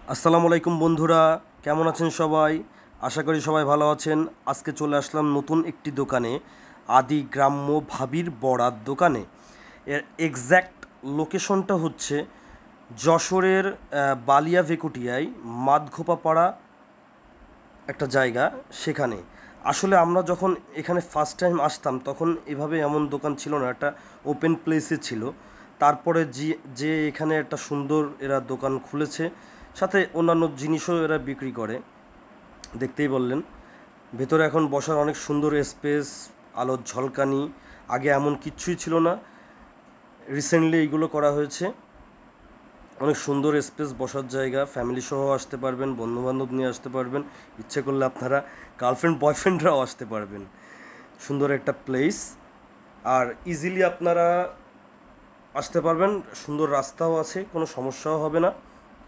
আসসালামু আলাইকুম বন্ধুরা, কেমন আছেন সবাই? আশা করি সবাই ভালো আছেন। আজকে চলে আসলাম নতুন একটি দোকানে, আদি গ্রাম্য ভাবির বড়ার দোকানে। এর এক্স্যাক্ট লোকেশনটা হচ্ছে যশোরের বালিয়া ভেকুটিয়ায় মাদঘোপাপাড়া একটা জায়গা, সেখানে। আসলে আমরা যখন এখানে ফার্স্ট টাইম আসতাম তখন এভাবে এমন দোকান ছিল না, একটা ওপেন প্লেসে ছিল। তারপরে যে এখানে একটা সুন্দর এরা দোকান খুলেছে, সাথে অন্যান্য জিনিসও এরা বিক্রি করে, দেখতেই বললেন। ভেতরে এখন বসার অনেক সুন্দর স্পেস, আলোর ঝলকানি। আগে এমন কিচ্ছুই ছিল না, রিসেন্টলি এইগুলো করা হয়েছে। অনেক সুন্দর স্পেস, বসার জায়গা, ফ্যামিলি সহ আসতে পারবেন, বন্ধুবান্ধব নিয়ে আসতে পারবেন, ইচ্ছে করলে আপনারা গার্লফ্রেন্ড বয়ফ্রেন্ডরাও আসতে পারবেন। সুন্দর একটা প্লেস, আর ইজিলি আপনারা আসতে পারবেন। সুন্দর রাস্তাও আছে, কোনো সমস্যাও হবে না।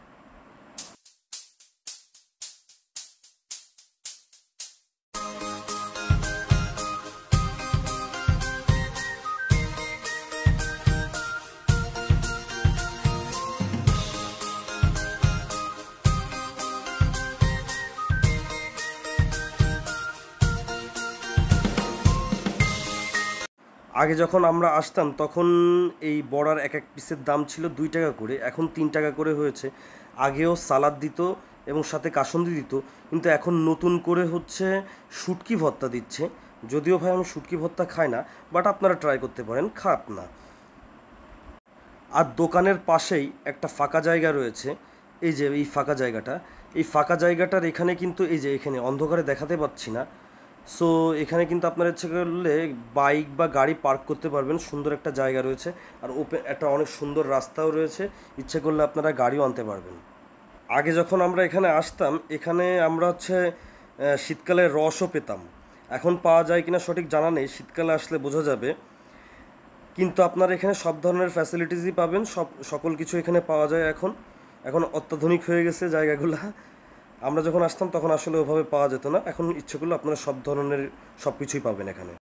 আগে যখন আমরা আসতাম তখন এই বড়ার এক এক পিসের দাম ছিল 2 টাকা করে, এখন 3 টাকা করে হয়েছে। আগেও সালাদ দিত এবং সাথে কাসুন্দি দিত, কিন্তু এখন নতুন করে হচ্ছে শুটকি ভর্তা দিচ্ছে। যদিও ভাই আমি শুটকি ভর্তা খাই না, বাট আপনারা ট্রাই করতে পারেন, খারাপ না। আর দোকানের পাশেই একটা ফাঁকা জায়গা রয়েছে, এই যে এই ফাঁকা জায়গাটা, এই ফাঁকা জায়গাটার এখানে কিন্তু এই যে এখানে অন্ধকারে দেখাতে পাচ্ছি না। সো এখানে কিন্তু আপনার ইচ্ছে করলে বাইক বা গাড়ি পার্ক করতে পারবেন, সুন্দর একটা জায়গা রয়েছে। আর ওপেন একটা অনেক সুন্দর রাস্তাও রয়েছে, ইচ্ছে করলে আপনারা গাড়িও আনতে পারবেন। আগে যখন আমরা এখানে আসতাম, এখানে আমরা হচ্ছে শীতকালে রসও পেতাম। এখন পাওয়া যায় কিনা সঠিক জানা নেই, শীতকালে আসলে বোঝা যাবে। কিন্তু আপনারা এখানে সব ধরনের ফ্যাসিলিটিসই পাবেন, সকল কিছু এখানে পাওয়া যায় এখন। এখন অত্যাধুনিক হয়ে গেছে জায়গাগুলো। আমরা যখন আসতাম তখন আসলে ওভাবে পাওয়া যেত না, এখন ইচ্ছে করলে আপনারা সব ধরনের সব কিছুই পাবেন এখানে।